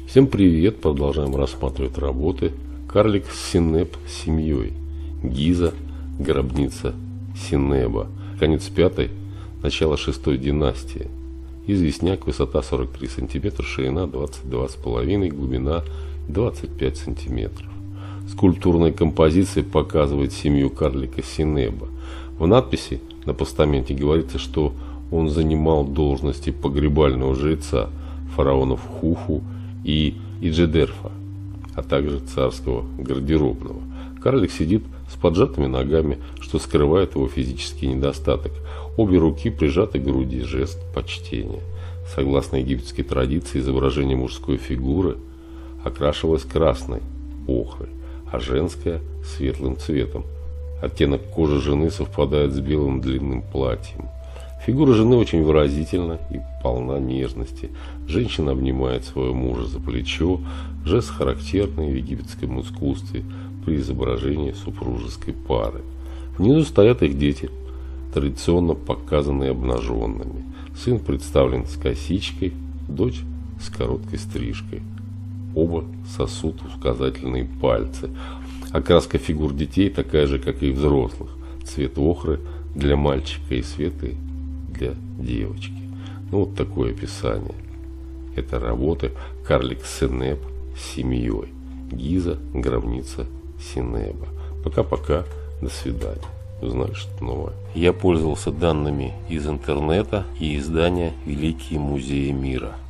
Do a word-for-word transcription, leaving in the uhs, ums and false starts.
Всем привет! Продолжаем рассматривать работы. Карлик Синеб с семьей. Гиза, гробница Синеба. Конец пятой, начало шестой династии. Известняк, высота сорок три сантиметра, ширина двадцать два с половиной, глубина двадцать пять сантиметров. Скульптурная композиция показывает семью карлика Синеба. В надписи на постаменте говорится, что он занимал должности погребального жреца фараонов Хуфу и Иджедерфа, а также царского гардеробного. Карлик сидит с поджатыми ногами, что скрывает его физический недостаток. Обе руки прижаты к груди, жест почтения. Согласно египетской традиции, изображение мужской фигуры окрашивалось красной охрой, а женская – светлым цветом. Оттенок кожи жены совпадает с белым длинным платьем. Фигура жены очень выразительна и полна нежности. Женщина обнимает своего мужа за плечо, жест характерный в египетском искусстве при изображении супружеской пары. Внизу стоят их дети, традиционно показанные обнаженными. Сын представлен с косичкой, дочь с короткой стрижкой. Оба сосут указательные пальцы. Окраска фигур детей такая же, как и взрослых. Цвет охры для мальчика и светлый для девочки. Ну, вот такое описание. Это работы Карлик Синеб с семьей. Гиза, гробница Синеба. Пока-пока. До свидания. Узнали что-то новое. Я пользовался данными из интернета и издания «Великие музеи мира».